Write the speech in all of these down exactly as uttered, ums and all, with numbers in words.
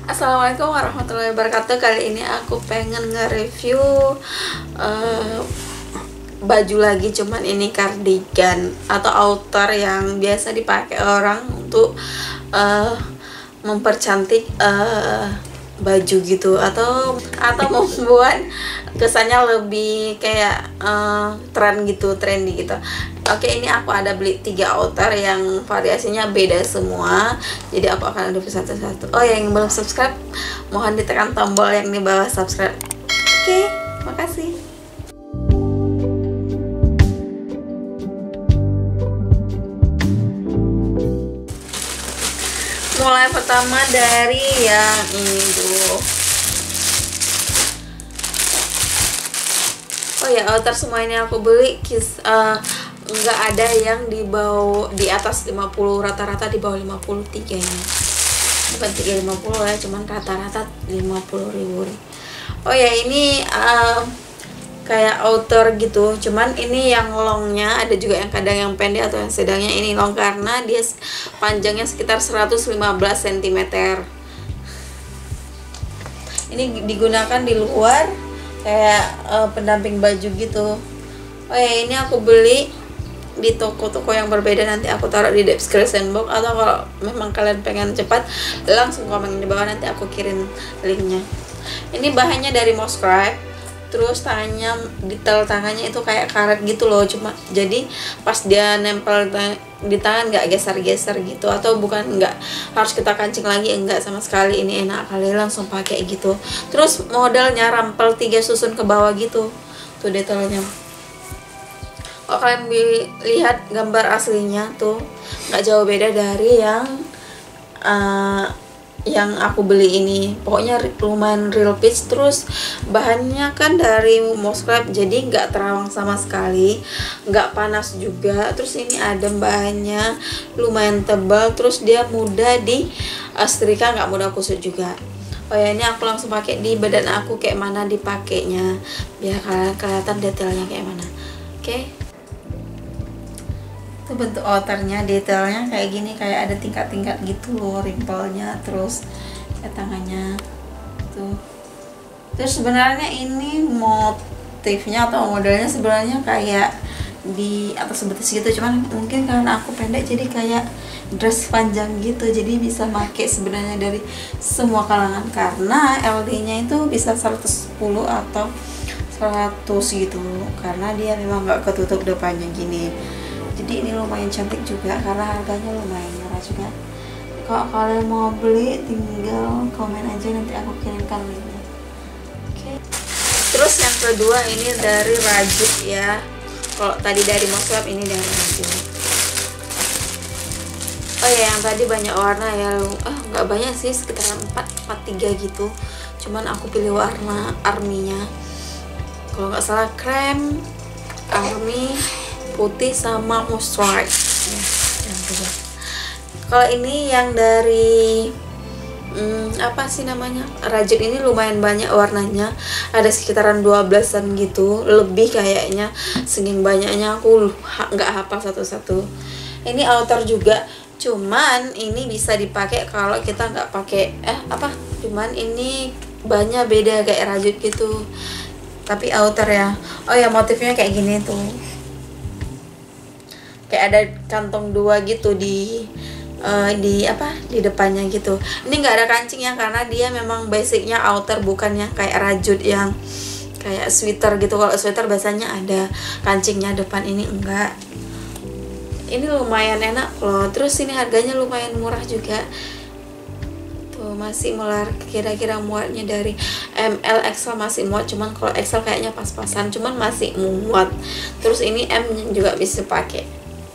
Assalamualaikum warahmatullahi wabarakatuh. Kali ini aku pengen nge-review uh, baju lagi, cuman ini cardigan atau outer yang biasa dipakai orang untuk uh, mempercantik uh, baju gitu, atau atau membuat kesannya lebih kayak uh, tren gitu, trendy gitu. Oke, ini aku ada beli tiga outer yang variasinya beda semua, jadi aku akan review satu-satu. Oh, yang belum subscribe mohon ditekan tombol yang di bawah subscribe. Oke, makasih. Mulai pertama dari yang ini dulu. Oh ya, outer semua ini aku beli kis uh, nggak ada yang di bawah, di atas lima puluh, rata-rata di bawah lima puluh tiga ini. Bukan tiga lima puluh ya, cuman rata-rata lima puluh ribu. Oh ya, ini uh, kayak outer gitu, cuman ini yang longnya, ada juga yang kadang yang pendek atau yang sedangnya. Ini long karena dia panjangnya sekitar seratus lima belas sentimeter. Ini digunakan di luar kayak uh, pendamping baju gitu. Oh ya, ini aku beli di toko-toko yang berbeda, nanti aku taruh di description box, atau kalau memang kalian pengen cepat langsung komen di bawah, nanti aku kirim linknya. Ini bahannya dari Moscribe, terus tangannya, detail tangannya itu kayak karet gitu loh, cuma jadi pas dia nempel di tangan nggak geser-geser gitu, atau bukan nggak harus kita kancing lagi, enggak sama sekali. Ini enak kali langsung pakai gitu. Terus modelnya rampel tiga susun ke bawah gitu tuh detailnya. Kalau kalian lihat gambar aslinya tuh nggak jauh beda dari yang uh, yang aku beli ini. Pokoknya lumayan real pitch. Terus bahannya kan dari Moscribe, jadi nggak terawang sama sekali, nggak panas juga. Terus ini adem, bahannya lumayan tebal, terus dia mudah di uh, setrika, nggak mudah kusut juga. Oh ya, ini aku langsung pakai di badan aku, kayak mana dipakainya biar kalian kelihatan detailnya kayak mana. Oke, okay. Itu bentuk outernya, detailnya kayak gini, kayak ada tingkat-tingkat gitu loh, rimpelnya, terus ya tangannya tuh. Terus sebenarnya ini motifnya atau modelnya sebenarnya kayak di atas betis gitu, cuman mungkin karena aku pendek jadi kayak dress panjang gitu, jadi bisa pakai sebenarnya dari semua kalangan, karena L D-nya itu bisa seratus sepuluh atau seratus gitu, karena dia memang nggak ketutup depannya gini. Jadi ini lumayan cantik juga karena harganya lumayan murah juga. Kalau kalian mau beli tinggal komen aja, nanti aku kirimkan linknya. Oke. Terus yang kedua ini dari Rajut ya. Kalau tadi dari Moscribe, ini dari Rajut. Oh ya, yang tadi banyak warna ya. Ah, nggak banyak sih, sekitar empat, empat, tiga gitu. Cuman aku pilih warna arminya. Kalau nggak salah krem, army, putih sama Moscribe. Ya, kalau ini yang dari hmm, apa sih namanya, Rajut, ini lumayan banyak warnanya, ada sekitaran dua belasan gitu lebih kayaknya, saking banyaknya aku nggak hafal satu-satu. Ini outer juga, cuman ini bisa dipakai kalau kita nggak pakai eh apa cuman ini banyak beda kayak Rajut gitu, tapi outer ya. Oh ya, motifnya kayak gini tuh, kayak ada kantong dua gitu di uh, di apa di depannya gitu. Ini nggak ada kancingnya karena dia memang basicnya outer, bukan yang kayak Rajut yang kayak sweater gitu. Kalau sweater biasanya ada kancingnya depan, ini enggak. Ini lumayan enak loh. Terus ini harganya lumayan murah juga tuh, masih melar, kira-kira muatnya dari M L, X L masih muat, cuman kalau X L kayaknya pas-pasan, cuman masih muat. Terus ini M juga bisa pakai.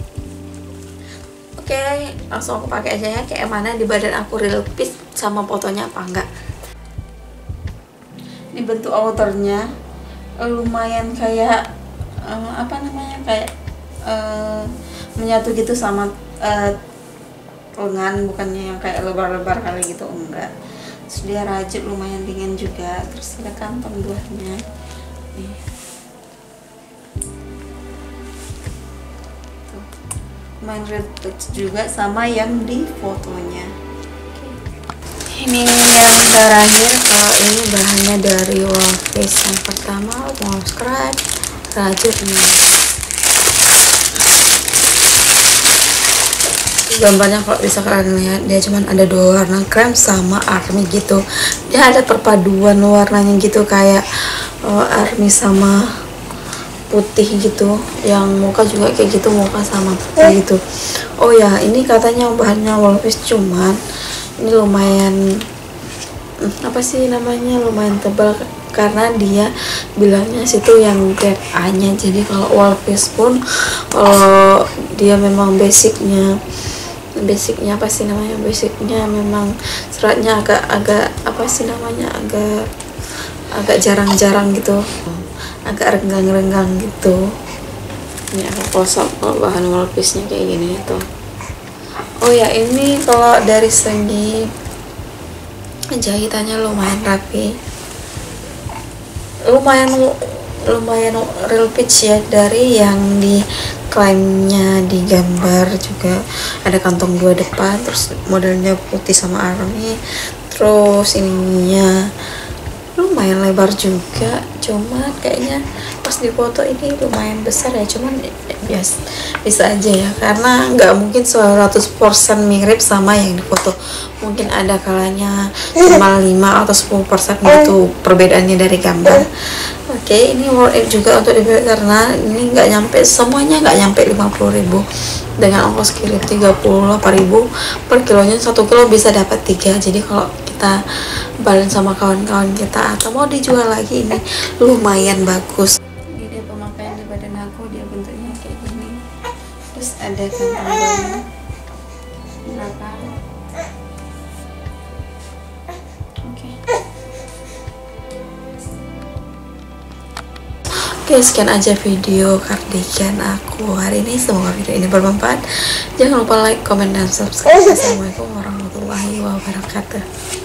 Oke, langsung aku pakai aja ya, kayak mana di badan aku real fit sama fotonya apa enggak. Ini bentuk outernya lumayan kayak uh, apa namanya, kayak uh, menyatu gitu sama uh, lengan, bukannya yang kayak lebar-lebar kali gitu, enggak. Terus dia Rajut, lumayan dingin juga. Terus ada kantong buahnya nih. Main retouch juga sama yang di fotonya. Ini yang terakhir, kalau ini bahannya dari Wallface. Yang pertama mau scratch rajutnya. Gambarnya kalau bisa kalian lihat, dia cuman ada dua warna, krem sama army gitu. Dia ada perpaduan warnanya gitu, kayak uh, army sama putih gitu. Yang muka juga kayak gitu, muka sama putih gitu. Oh ya, ini katanya bahannya Wallface, cuman ini lumayan apa sih namanya, lumayan tebal, karena dia bilangnya situ yang grade A nya. Jadi kalau Wallface pun kalau dia memang basicnya basicnya apa sih namanya basicnya memang seratnya agak-agak apa sih namanya agak agak jarang-jarang gitu, agak renggang-renggang gitu. Ini aku close up kalau bahan Wallface nya kayak gini tuh. Oh ya, ini kalau dari segi jahitannya lumayan rapi, lumayan lumayan real pitch ya, dari yang di klaimnya di gambar juga ada kantong dua depan, terus modelnya putih sama army, terus ininya lumayan lebar juga, cuman kayaknya pas di foto ini lumayan besar ya, cuman biasa bisa aja ya, karena nggak mungkin seratus persen mirip sama yang di foto, mungkin ada kalanya cuma lima atau sepuluh persen gitu perbedaannya dari gambar. Oke, okay, ini worth it juga untuk dibeli karena ini nggak nyampe, semuanya nggak nyampe lima puluh ribu, dengan ongkos kirim tiga puluh delapan ribu per kilonya. Satu kilo bisa dapat tiga, jadi kalau kita balin sama kawan-kawan kita atau mau dijual lagi, ini lumayan bagus. Ini dia pemakaian di badan aku, dia bentuknya kayak gini, terus ada kantong baru belakang. Oke, sekian aja video cardigan aku hari ini. Semoga video ini bermanfaat. Jangan lupa like, comment, dan subscribe. Assalamualaikum warahmatullahi wabarakatuh.